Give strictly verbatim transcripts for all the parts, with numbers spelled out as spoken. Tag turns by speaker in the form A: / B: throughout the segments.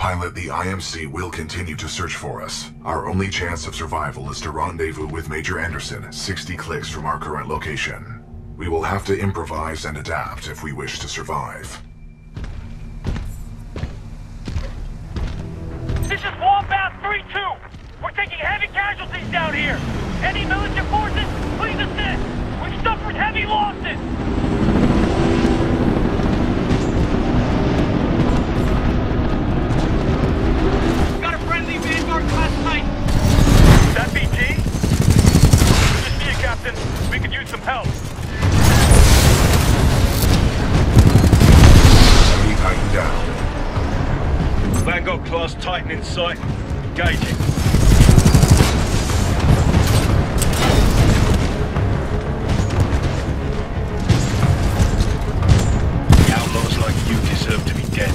A: Pilot, the I M C will continue to search for us. Our only chance of survival is to rendezvous with Major Anderson, sixty clicks from our current location. We will have to improvise and adapt if we wish to survive.
B: This is Wombat three two. We're taking heavy casualties down here. Any militia forces, please assist. We've suffered heavy losses. Got a friendly Vanguard class Titan. That B T? Just see you, Captain. We could use some help.
A: Enemy Titan down.
B: Vanguard class Titan in sight. Engaging. Outlaws like you deserve to be dead.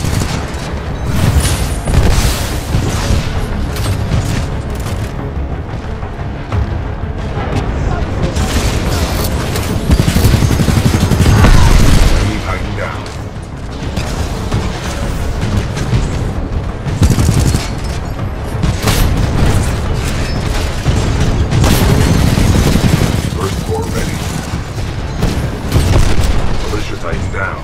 A: Enemy Titan down. First Corps ready. Militia Titan down.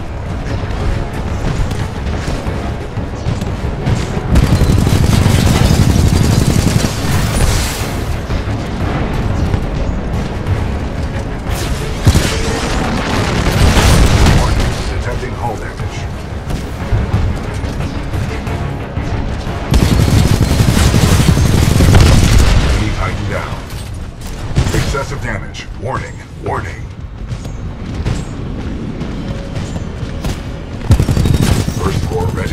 A: Detecting hull damage. Enemy Titan down. Excessive damage. Warning. Warning. First Corps ready.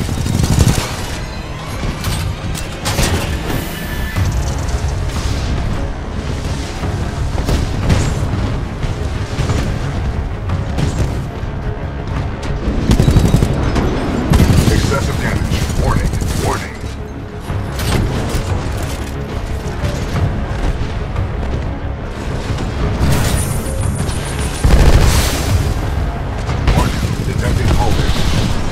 A: Excessive damage. Warning. Warning. Warning. Detecting hull damage.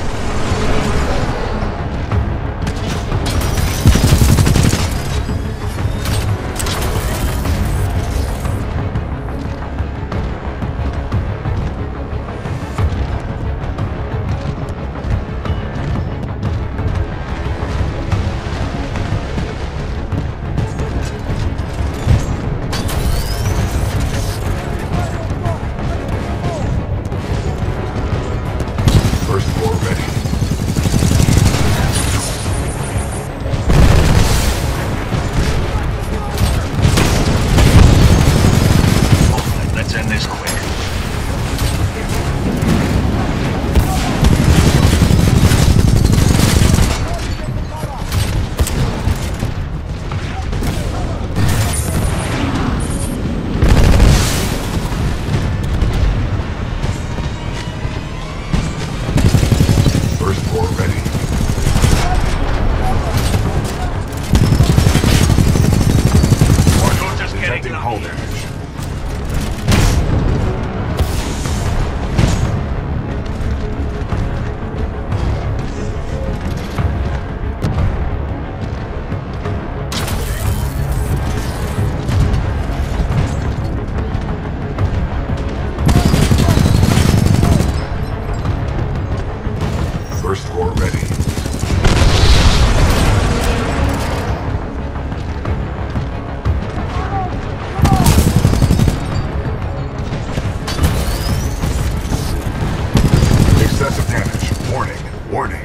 A: First Corps ready.
B: Alright, let's end this quick.
A: First Corps ready. Warning.
B: Just getting
A: Detecting hull
B: lucky.
A: damage. First Corps ready. Excessive damage. Warning. Warning.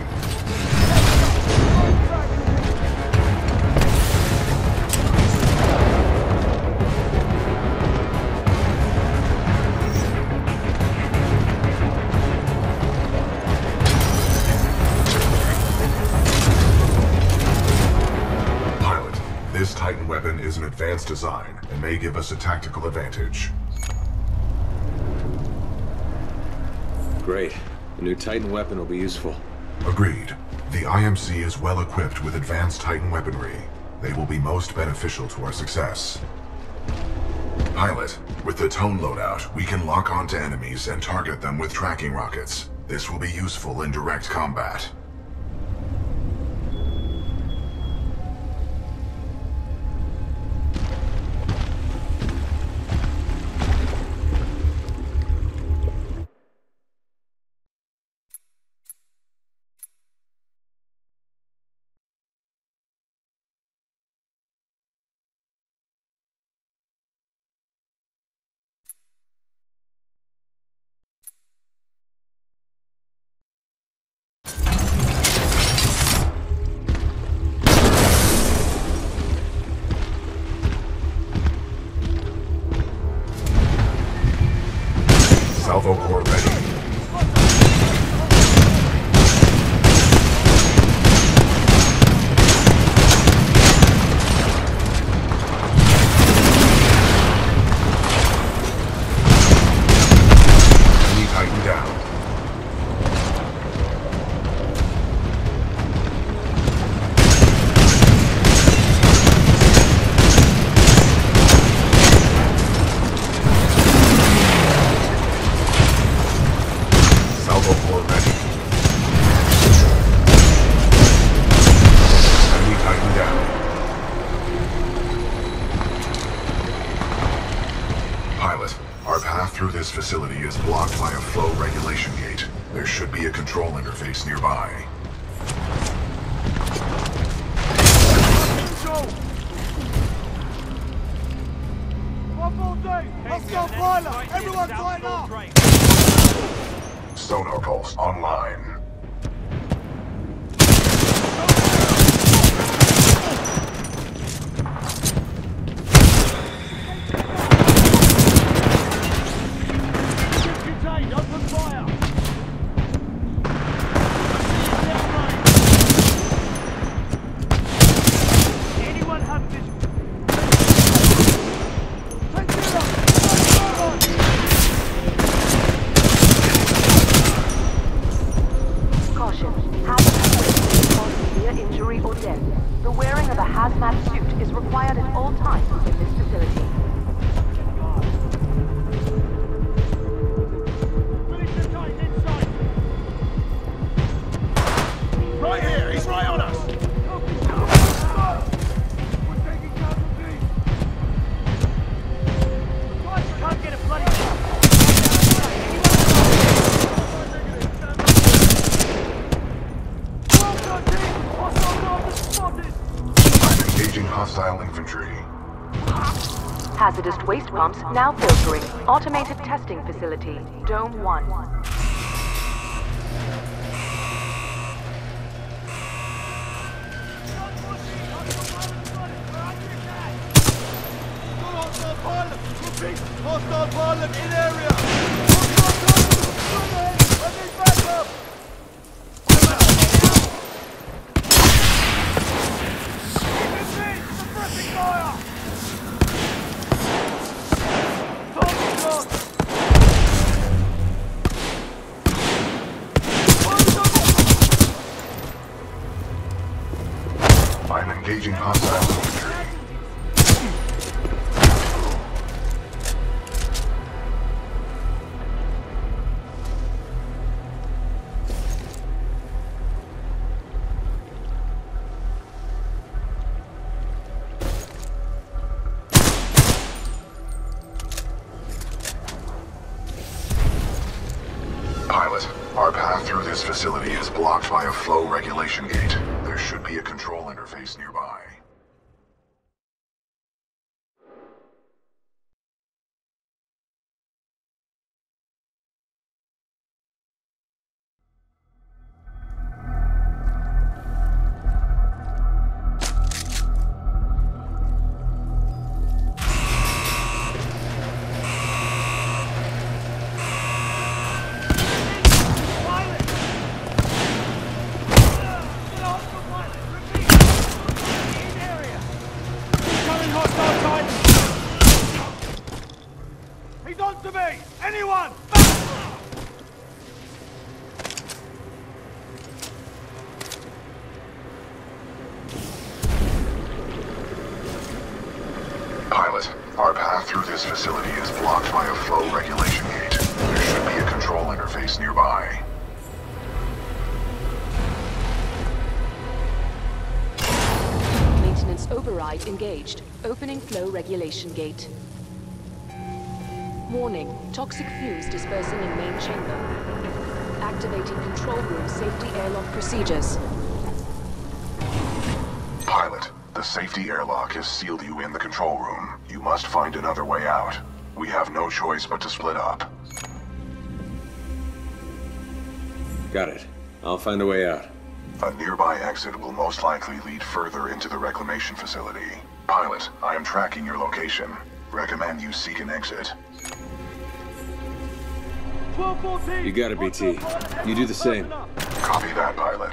A: Pilot, this Titan weapon is an advanced design and may give us a tactical advantage.
C: Great. The new Titan weapon will be useful.
A: Agreed. The I M C is well equipped with advanced Titan weaponry. They will be most beneficial to our success. Pilot, with the tone loadout, we can lock onto enemies and target them with tracking rockets. This will be useful in direct combat. Salvo core ready. Titan down. Salvo core ready. Enemy Titan down. Pilot, our path through this facility is blocked by a flow regulation gate. There should be a control interface nearby.
B: Everyone line up!
A: Sonar pulse online. Hostile infantry.
D: Hazardous waste pumps now filtering. Automated testing facility. Dome one.
B: Hostile pilot in area! Hostile pilot! I need backup!
A: I'm engaging hostile infantry. Pilot, our path through this facility is blocked by a flow regulation gate. There should be a control interface nearby.
B: He's on to me! Anyone!
A: Pilot, our path through this facility is blocked by a flow regulation gate. There should be a control interface nearby.
D: Maintenance override engaged. Opening flow regulation gate. Warning, toxic fumes dispersing in main chamber. Activating control room safety airlock procedures.
A: Pilot, the safety airlock has sealed you in the control room. You must find another way out. We have no choice but to split up.
C: Got it. I'll find a way out.
A: A nearby exit will most likely lead further into the reclamation facility. Pilot, I am tracking your location. Recommend you seek an exit.
C: You got it, B T. You do the same.
A: Copy that, pilot.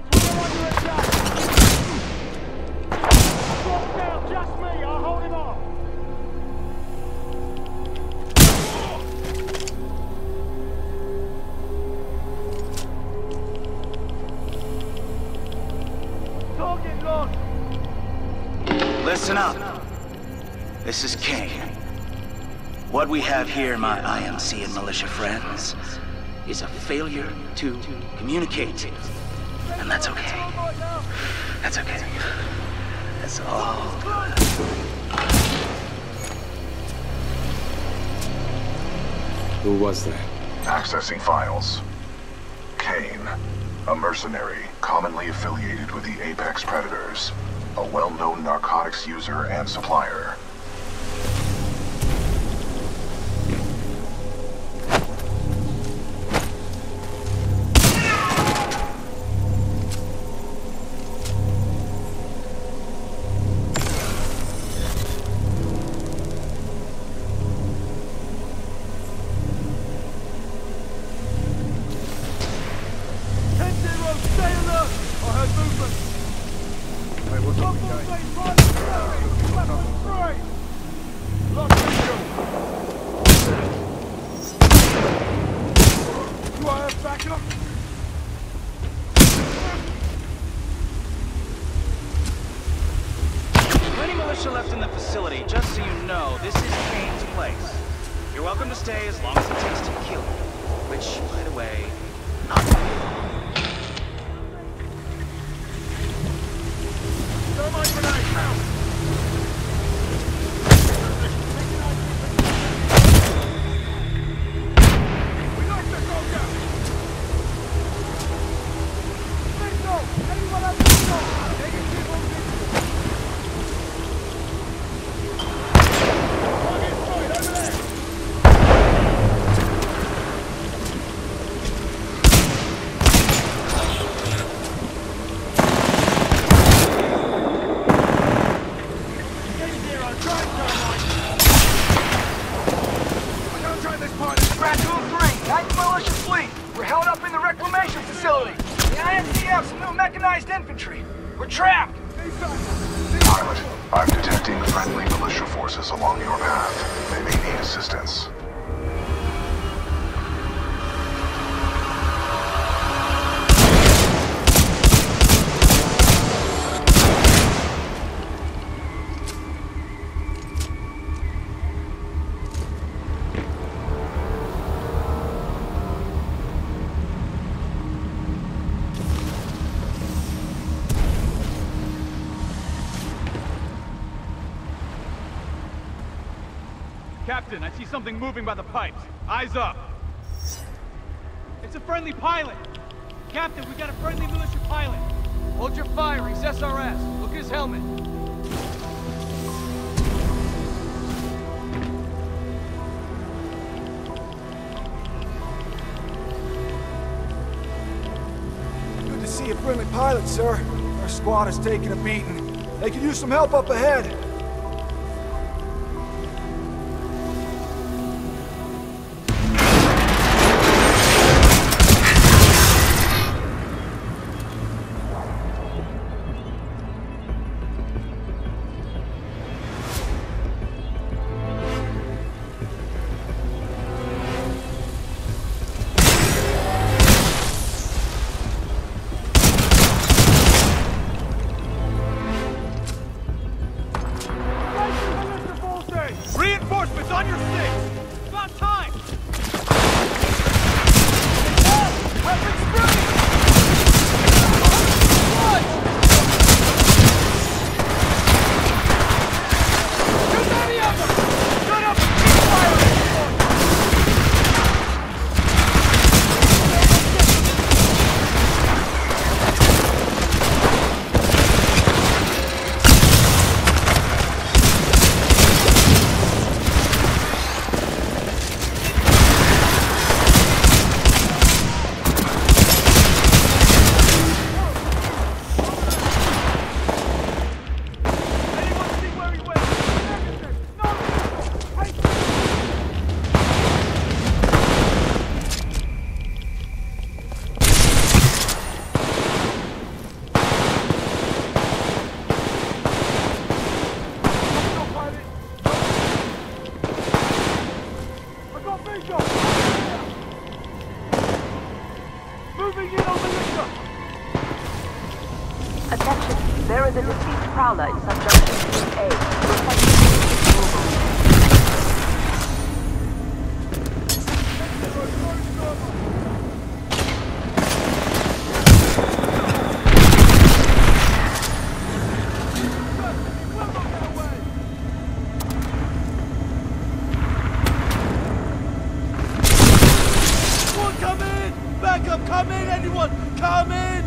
B: Just me, I'll hold him off. Target lost.
E: Listen up. This is King. What we have here, my I M C and militia friends, is a failure to communicate. And that's okay. That's okay. That's all good.
C: Who was that?
A: Accessing files. Kane, a mercenary commonly affiliated with the Apex Predators, a well-known narcotics user and supplier.
E: Left in the facility, just so you know, this is Kane's place. You're welcome to stay as long as it takes to kill you. Which, by the way, not thermite grenade out! We like the go down! Let's go! Anyone else can go! Taking people visible!
B: Infantry. We're trapped!
A: Pilot, I'm detecting friendly militia forces along your path. They may need assistance.
B: Captain, I see something moving by the pipes. Eyes up. It's a friendly pilot. Captain, we got a friendly militia pilot. Hold your fire. He's S R S. Look at his helmet.
F: Good to see a friendly pilot, sir. Our squad is taking a beating. They could use some help up ahead.
B: Reinforcements on your six! About time! Weapons free! Too many of them! Shut up and keep firing! Visual! Moving in on militia!
G: Attention, there is a deceased prowler in subjunction A. Requesting removal.
B: Come in, anyone! Come in!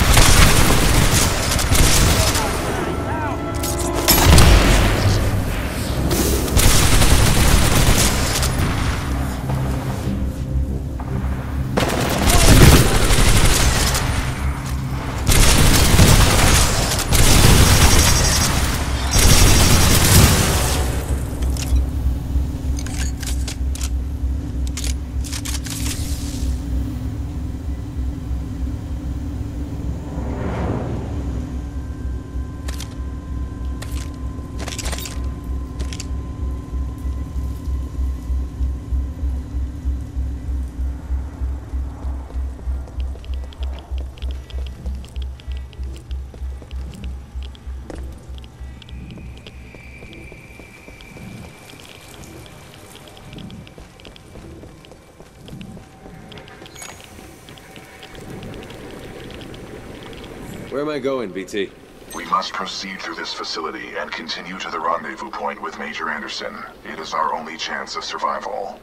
C: Where am I going, B T?
A: We must proceed through this facility and continue to the rendezvous point with Major Anderson. It is our only chance of survival.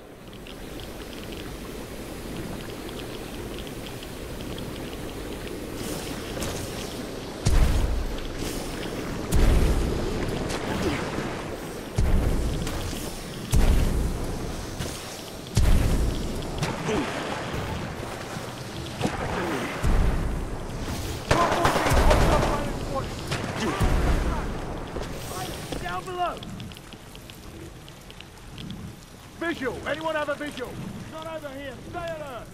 B: Visual! Anyone have a visual? It's not over here. Stay alert!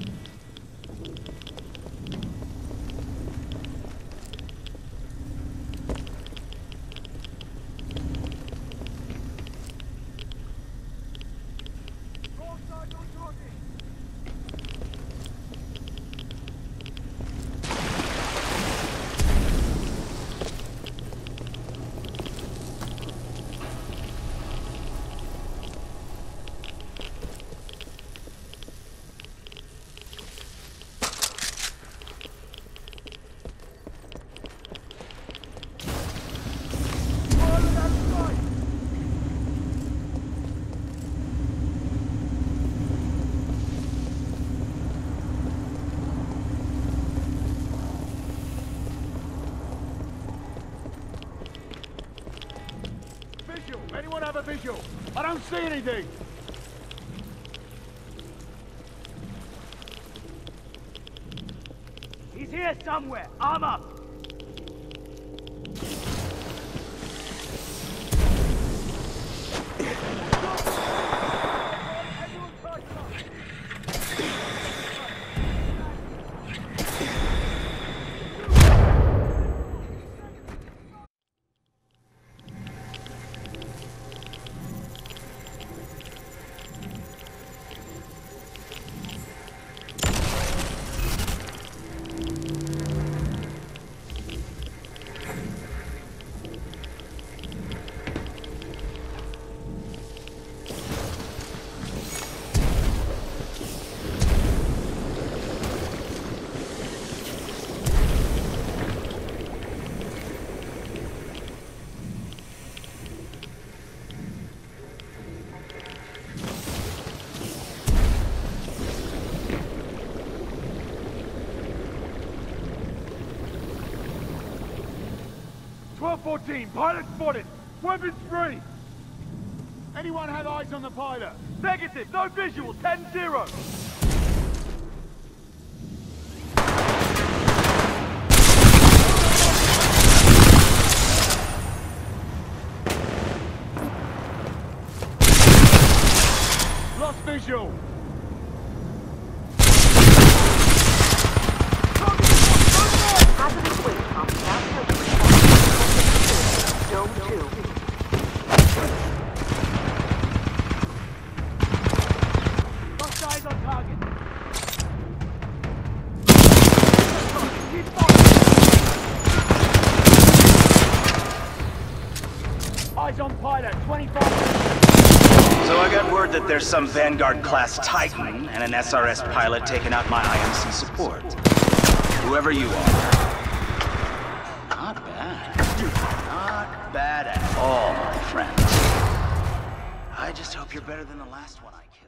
B: Anyone have a visual? I don't see anything! He's here somewhere! Arm up! twelve fourteen, pilot spotted! Weapons free! Anyone have eyes on the pilot? Negative, no visual, ten zero! Lost visual!
G: Hazardous waste pump now filtering. Dome two.
B: target. Eyes on pilot, twenty-five.
E: So I got word that there's some Vanguard-class Titan and an S R S pilot taking out my I M C support. Whoever you are. Not bad. Not bad at all, my friend. I just hope you're better than the last one I killed.